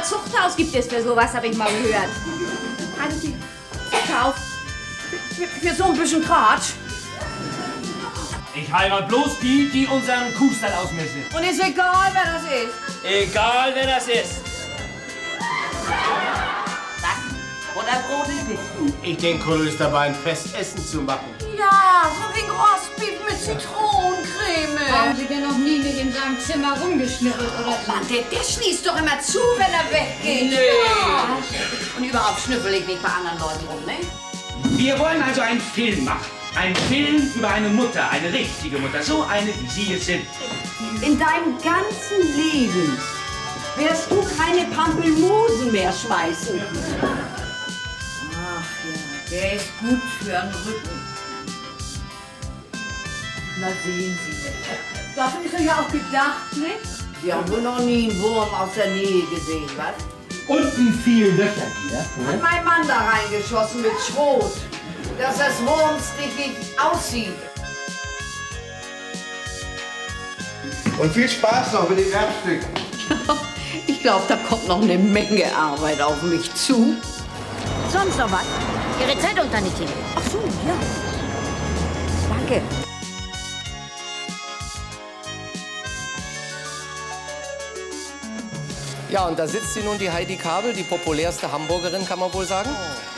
Zuchthaus gibt es für sowas, habe ich mal gehört. Haben Sie gekauft? Für so ein bisschen Tratsch? Ich heirat bloß die, die unseren Kuhstall ausmessen. Und ist egal, wer das ist. Egal, wer das ist. Butterbrot? Ich denke, Kolo ist dabei, ein Festessen zu machen. Ja, so wie Rostbeef mit Zitronencreme. Haben Sie denn noch nie nicht in seinem Zimmer rumgeschnippelt oder so? Mann, der schließt doch immer zu, wenn er weggeht. Nee. Ja. Und überhaupt schnüffel ich nicht bei anderen Leuten rum, ne? Wir wollen also einen Film machen. Ein Film über eine Mutter, eine richtige Mutter, so eine, wie Sie es sind. In deinem ganzen Leben wirst du keine Pampelmusen mehr schmeißen. Ach ja, der ist gut für den Rücken. Na sehen Sie. Dafür ist er ja auch gedacht, ne? Sie haben wohl noch nie einen Wurm aus der Nähe gesehen, was? Unten viel Löcher hier. Hat mein Mann da reingeschossen mit Schrot, dass das wurmstichig aussieht. Und viel Spaß noch mit den Erbstücken. Ich glaube, da kommt noch eine Menge Arbeit auf mich zu. Sonst noch was? Ihre Zeitung, Tantchen. Ach so, ja. Danke. Ja, und da sitzt sie nun, die Heidi Kabel, die populärste Hamburgerin, kann man wohl sagen.